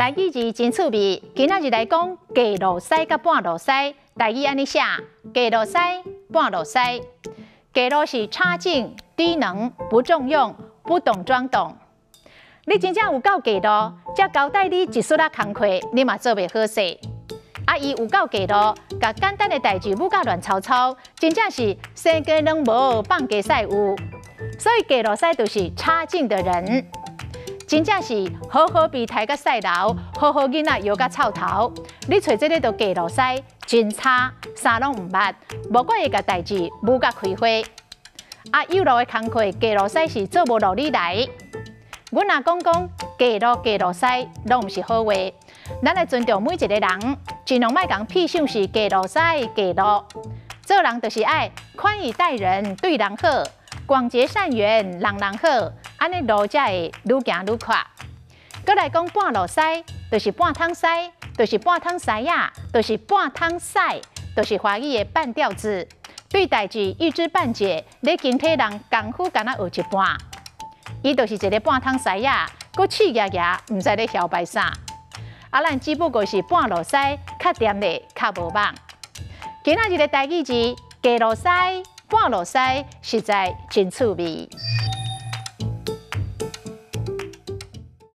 台语字真趣味，今仔日来讲鸡落屎甲半落屎。台语安尼写：鸡落屎，半落屎。鸡落是差劲、低能、不重用、不懂装懂。你真正有够鸡落，才交代你一撮仔工课，你嘛做袂好势。伊有够鸡落，甲简单的代志舞甲乱糟糟，真正是生鸡卵无，放鸡屎有。所以鸡落屎就是差劲的人。 真正是好好被抬甲屎流，好好囡仔摇甲臭头。你找这个都鸡落屎，真差，啥拢唔捌，无怪会甲代志舞甲开花。有路的工课，鸡落屎是做无路你来。阮若讲鸡落屎，拢唔是好话。咱来尊重每一个人，尽量莫讲屁想是鸡落屎鸡落。做人就是爱宽以待人，对人好，广结善缘，人人好。 安尼路才会愈行愈快。搁来讲半路屎，就是半桶屎，就是半桶屎呀，就是半桶屎，就是华语的半吊子。对代志一知半解，你今体人功夫敢若学一半。伊就是一个半桶屎呀，搁气牙牙，唔知咧晓摆啥。咱只不过是半路屎，较掂咧，较无网。今仔日的台语字，鸡落屎，半路屎，实在真趣味。